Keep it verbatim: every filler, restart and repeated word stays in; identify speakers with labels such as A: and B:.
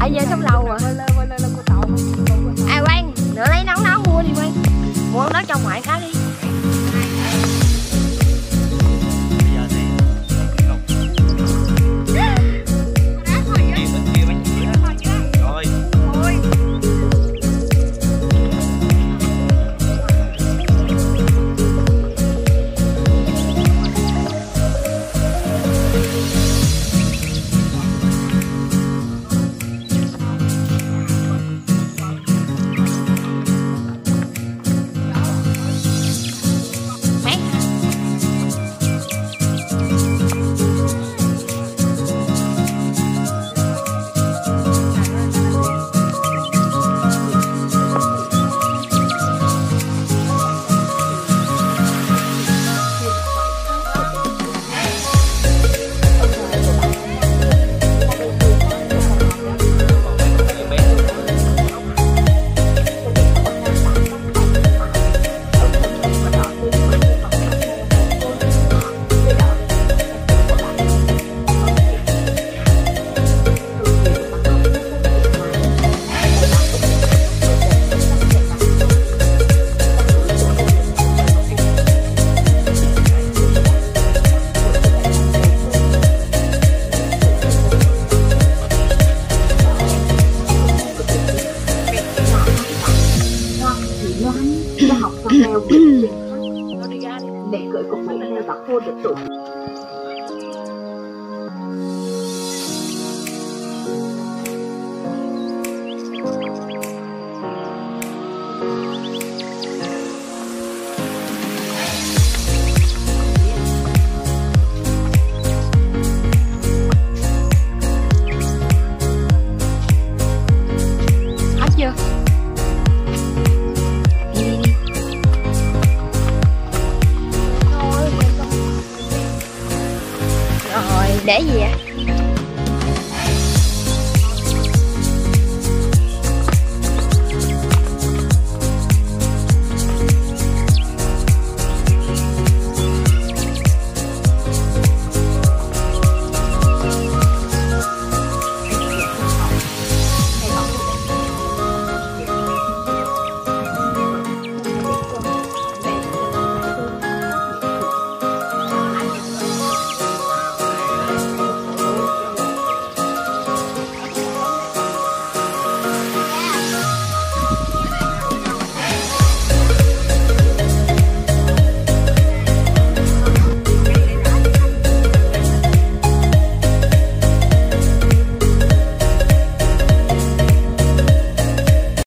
A: Tại giờ sống lâu rồi. À Quang, nữa lấy nón nón mua đi Quang. Mua nó trong ngoại khá đi.
B: Lễ cưới của phụ nữ Bắc Hồ được tổ chức.
A: Hết chưa? Để gì vậy?